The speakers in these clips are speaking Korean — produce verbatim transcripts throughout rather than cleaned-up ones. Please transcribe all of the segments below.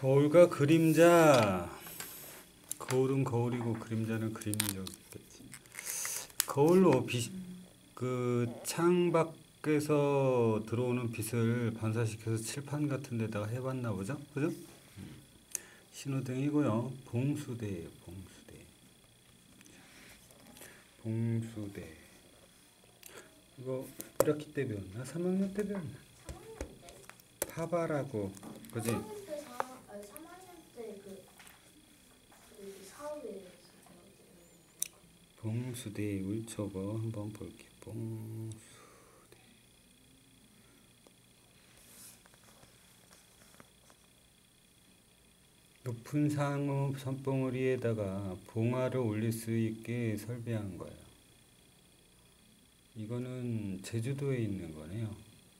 거울과 그림자. 거울은 거울이고 그림자는 그림자겠지. 거울로 빛, 그 창밖에서 들어오는 빛을 반사시켜서 칠판 같은 데다가 해봤나 보죠? 그죠? 음. 신호등이고요. 봉수대예요. 봉수대. 봉수대. 이거 일 학기 때 배웠나? 삼 학년 때 배웠나? 파바라고. 그지? 삼 학년 때 사, 아니 삼 학년 때 그, 그 사후에 봉수대 울초거 한번 볼게. 봉수대. 높은 상업 선봉우리에다가 봉화를 올릴 수 있게 설비한 거예요. 이거는 제주도에 있는 거네요.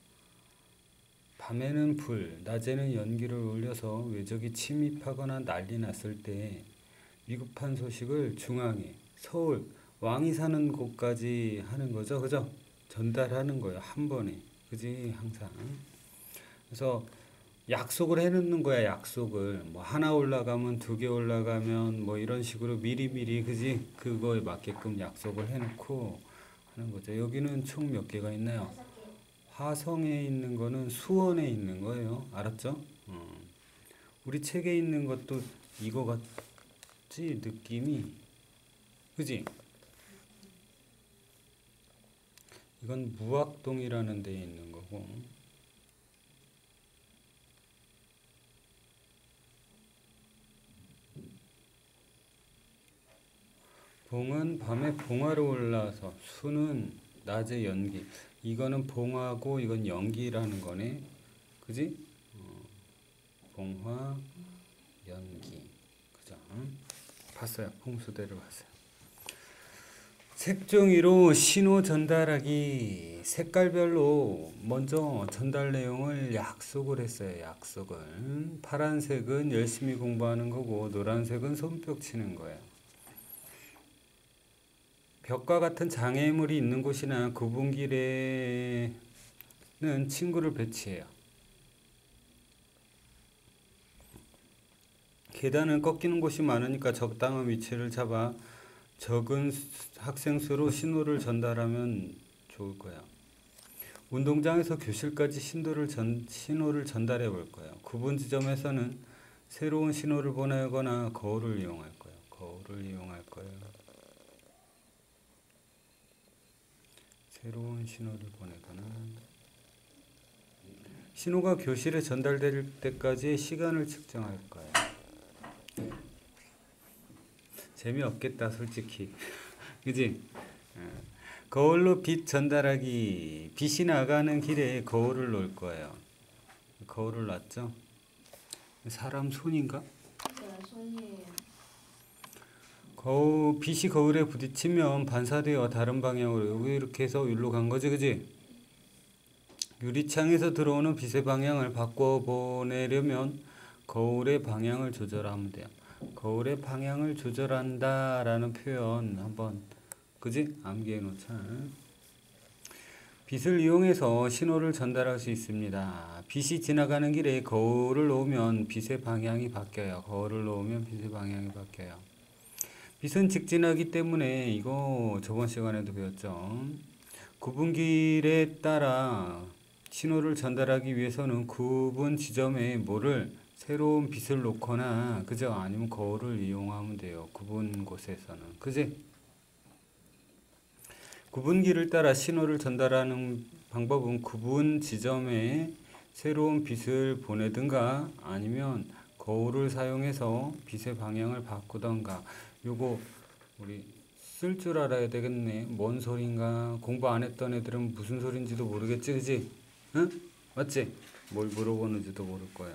밤에는 불, 낮에는 연기를 올려서 외적이 침입하거나 난리 났을 때 위급한 소식을 중앙에, 서울, 왕이 사는 곳까지 하는 거죠. 그죠? 전달하는 거예요. 한 번에. 그지? 항상. 그래서 약속을 해놓는 거야. 약속을. 뭐 하나 올라가면 두 개 올라가면 뭐 이런 식으로 미리미리 그지? 그거에 맞게끔 약속을 해놓고 하는 거죠. 여기는 총 몇 개가 있나요? 화성에 있는 거는 수원에 있는 거예요. 알았죠? 어. 우리 책에 있는 것도 이거 같지? 느낌이. 그지? 이건 무학동이라는 데에 있는 거고. 봉은 밤에 봉화로 올라서 수는 낮에 연기. 이거는 봉화고 이건 연기라는 거네. 그지? 어, 봉화, 연기. 그죠? 봤어요. 봉수대를 봤어요. 색종이로 신호 전달하기. 색깔별로 먼저 전달 내용을 약속을 했어요. 약속을. 파란색은 열심히 공부하는 거고 노란색은 손뼉 치는 거예요. 벽과 같은 장애물이 있는 곳이나 구분길에는 친구를 배치해요. 계단은 꺾이는 곳이 많으니까 적당한 위치를 잡아 적은 학생 수로 신호를 전달하면 좋을 거야. 운동장에서 교실까지 신호를, 전, 신호를 전달해 볼 거예요. 구분 지점에서는 새로운 신호를 보내거나 거울을 이용할 거예요. 거울을 이용할 거예요. 새로운 신호를 보내거나 신호가 교실에 전달될 때까지 시간을 측정할 거예요. 재미없겠다 솔직히. 그지? 거울로 빛 전달하기. 빛이 나가는 길에 거울을 놓을 거예요. 거울을 놨죠? 사람 손인가? 네, 손이에요. 거울, 빛이 거울에 부딪히면 반사되어 다른 방향으로 여기 이렇게 해서 여기로 간 거지, 그지? 유리창에서 들어오는 빛의 방향을 바꿔 보내려면 거울의 방향을 조절하면 돼요. 거울의 방향을 조절한다 라는 표현 한번 그지? 암기해 놓자. 빛을 이용해서 신호를 전달할 수 있습니다. 빛이 지나가는 길에 거울을 놓으면 빛의 방향이 바뀌어요. 거울을 놓으면 빛의 방향이 바뀌어요. 빛은 직진하기 때문에 이거 저번 시간에도 배웠죠. 구분길에 따라 신호를 전달하기 위해서는 구분 지점에 뭐를 새로운 빛을 놓거나 그죠? 아니면 거울을 이용하면 돼요. 구분 곳에서는. 그지? 구분기를 따라 신호를 전달하는 방법은 구분 지점에 새로운 빛을 보내든가 아니면 거울을 사용해서 빛의 방향을 바꾸던가. 요거 우리 쓸 줄 알아야 되겠네. 뭔 소린가. 공부 안 했던 애들은 무슨 소린지도 모르겠지, 그지? 응? 맞지? 뭘 물어보는지도 모를 거야.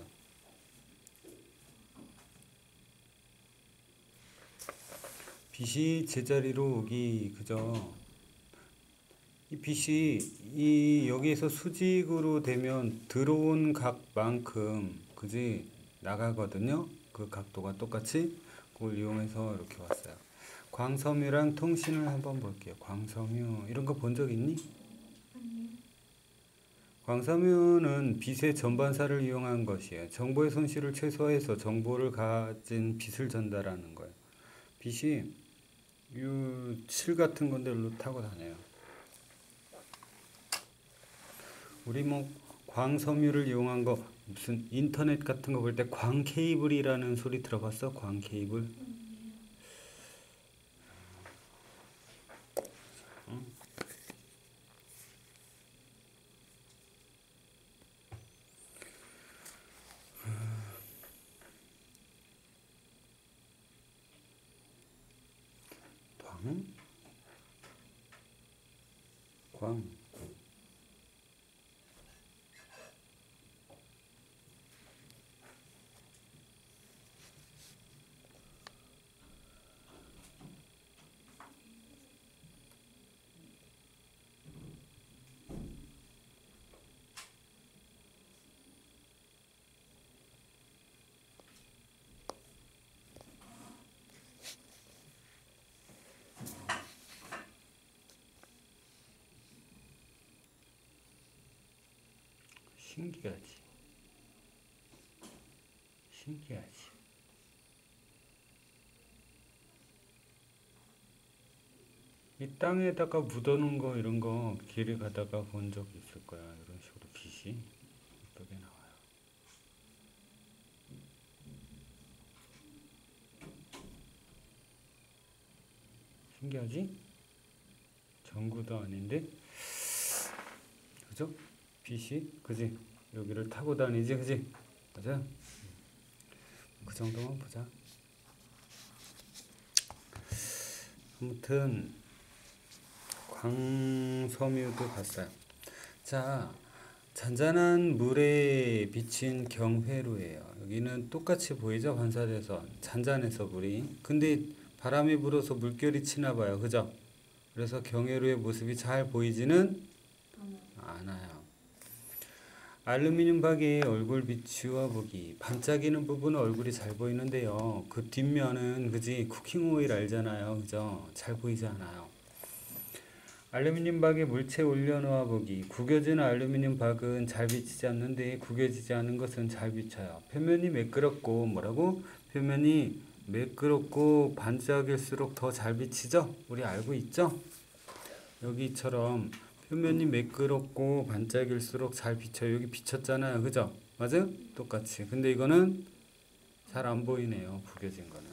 빛이 제자리로 오기. 그죠? 이 빛이 이 여기에서 수직으로 되면 들어온 각만큼 그지? 나가거든요. 그 각도가 똑같이. 그걸 이용해서 이렇게 왔어요. 광섬유랑 통신을 한번 볼게요. 광섬유 이런 거 본 적 있니? 아니요. 광섬유는 빛의 전반사를 이용한 것이에요. 정보의 손실을 최소화해서 정보를 가진 빛을 전달하는 거예요. 빛이 이칠 같은 건데 일로 타고 다녀요. 우리 뭐 광섬유를 이용한 거 무슨 인터넷 같은 거 볼 때 광 케이블이라는 소리 들어봤어? 광 케이블? 광? 광. 신기하지. 신기하지. 이 땅에다가 묻어놓은 거 이런 거 길에 가다가 본 적 있을 거야. 이런 식으로 빛이 예쁘게 나와요. 신기하지? 전구도 아닌데, 그죠? 빛이, 그지? 여기를 타고 다니지, 그지? 맞아? 그 정도만 보자. 아무튼 광섬유도 봤어요. 자, 잔잔한 물에 비친 경회로예요. 여기는 똑같이 보이죠? 반사돼서 잔잔해서 물이. 근데 바람이 불어서 물결이 치나 봐요. 그죠? 그래서 경회로의 모습이 잘 보이지는 않아요. 알루미늄 박에 얼굴 비추어 보기. 반짝이는 부분은 얼굴이 잘 보이는데요. 그 뒷면은 그지 쿠킹 오일 알잖아요. 그죠? 잘 보이지 않아요. 알루미늄 박에 물체 올려놓아 보기. 구겨진 알루미늄 박은 잘 비치지 않는데 구겨지지 않은 것은 잘 비쳐요. 표면이 매끄럽고 뭐라고? 표면이 매끄럽고 반짝일수록 더 잘 비치죠? 우리 알고 있죠? 여기처럼 표면이 매끄럽고 반짝일수록 잘 비쳐요. 여기 비쳤잖아요. 그죠? 맞아요? 똑같이. 근데 이거는 잘 안 보이네요. 구겨진 거는.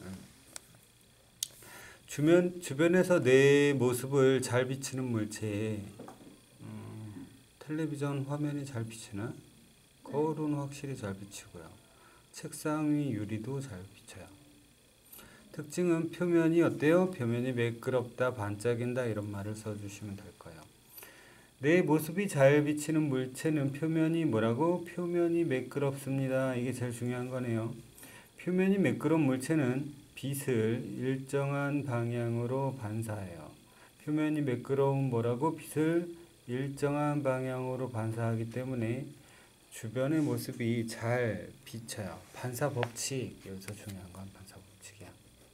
주변, 주변에서 내 모습을 잘 비치는 물체에 음, 텔레비전 화면이 잘 비치나? 거울은 확실히 잘 비치고요. 책상 위 유리도 잘 비쳐요. 특징은 표면이 어때요? 표면이 매끄럽다, 반짝인다 이런 말을 써주시면 될 거예요. 내 모습이 잘 비치는 물체는 표면이 뭐라고? 표면이 매끄럽습니다. 이게 제일 중요한 거네요. 표면이 매끄러운 물체는 빛을 일정한 방향으로 반사해요. 표면이 매끄러운 뭐라고? 빛을 일정한 방향으로 반사하기 때문에 주변의 모습이 잘 비쳐요. 반사 법칙. 여기서 중요한 건 반사 법칙이야.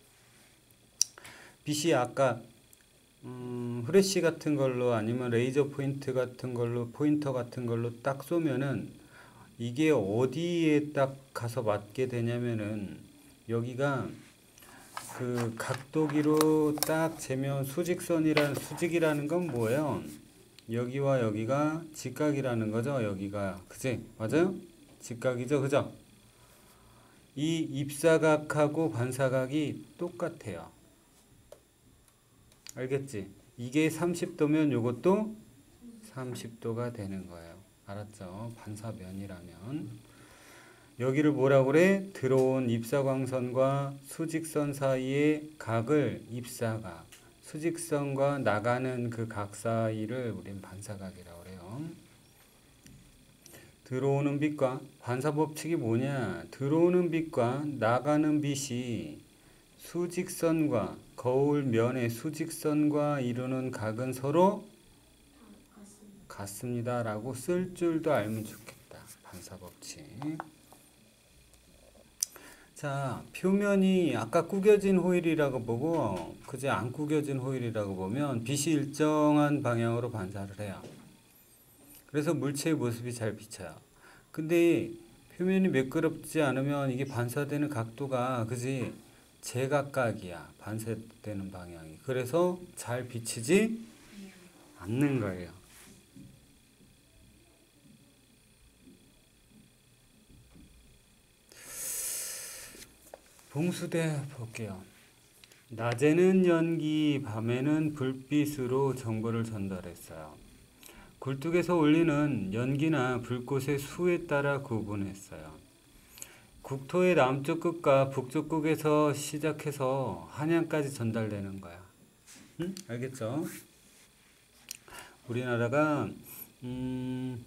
빛이 아까 음, 후레쉬 같은 걸로 아니면 레이저 포인트 같은 걸로 포인터 같은 걸로 딱 쏘면은 이게 어디에 딱 가서 맞게 되냐면은 여기가 그 각도기로 딱 재면 수직선이란 수직이라는 건 뭐예요? 여기와 여기가 직각이라는 거죠. 여기가 그지? 맞아요? 직각이죠. 그죠? 이 입사각하고 반사각이 똑같아요. 알겠지? 이게 삼십 도면 요것도 삼십 도가 되는 거예요. 알았죠? 반사면이라면. 여기를 뭐라고 그래? 들어온 입사광선과 수직선 사이의 각을 입사각, 수직선과 나가는 그 각 사이를 우린 반사각이라고 그래요. 들어오는 빛과 반사 법칙이 뭐냐? 들어오는 빛과 나가는 빛이 수직선과 거울 면의 수직선과 이루는 각은 서로 같습니다. 라고 쓸 줄도 알면 좋겠다. 반사 법칙. 자, 표면이 아까 구겨진 호일이라고 보고 그제 안 구겨진 호일이라고 보면 빛이 일정한 방향으로 반사를 해요. 그래서 물체의 모습이 잘 비쳐요. 근데 표면이 매끄럽지 않으면 이게 반사되는 각도가 그지 제각각이야. 반사되는 방향이. 그래서 잘 비치지 않는 거예요. 봉수대 볼게요. 낮에는 연기, 밤에는 불빛으로 정보를 전달했어요. 굴뚝에서 올리는 연기나 불꽃의 수에 따라 구분했어요. 국토의 남쪽 끝과 북쪽 끝에서 시작해서 한양까지 전달되는 거야. 응? 알겠죠? 우리나라가 음,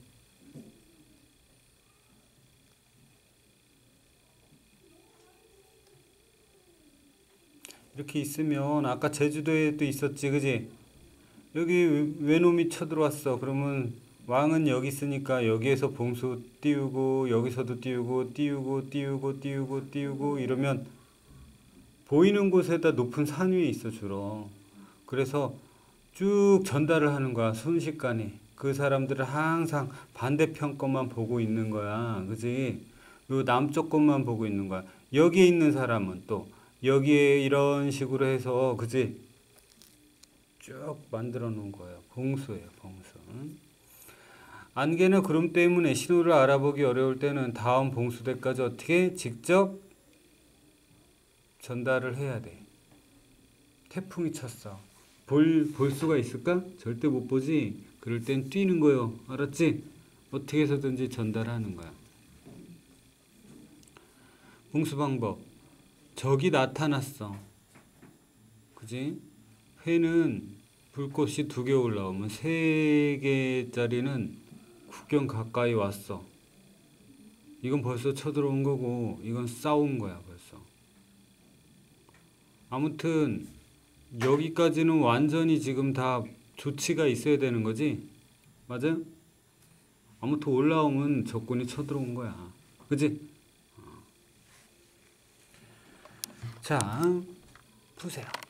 이렇게 있으면 아까 제주도에도 있었지, 그지? 여기 외놈이 쳐들어왔어. 그러면 왕은 여기 있으니까 여기에서 봉수 띄우고 여기서도 띄우고 띄우고 띄우고 띄우고 띄우고 이러면 보이는 곳에다 높은 산 위에 있어 주로. 그래서 쭉 전달을 하는 거야 순식간에. 그 사람들은 항상 반대편 것만 보고 있는 거야, 그지? 요 남쪽 것만 보고 있는 거야. 여기에 있는 사람은 또 여기에 이런 식으로 해서 그지? 쭉 만들어 놓은 거예요. 봉수예요, 봉수. 안개나 구름 때문에 신호를 알아보기 어려울 때는 다음 봉수대까지 어떻게 직접 전달을 해야 돼. 태풍이 쳤어. 볼, 볼 수가 있을까? 절대 못 보지. 그럴 땐 뛰는 거요. 알았지? 어떻게 해서든지 전달하는 거야. 봉수 방법. 적이 나타났어. 그지? 회는 불꽃이 두 개 올라오면 세 개짜리는 국경 가까이 왔어. 이건 벌써 쳐들어온 거고 이건 싸운 거야 벌써. 아무튼 여기까지는 완전히 지금 다 조치가 있어야 되는 거지? 맞아? 아무튼 올라오면 적군이 쳐들어온 거야. 그지? 자, 푸세요.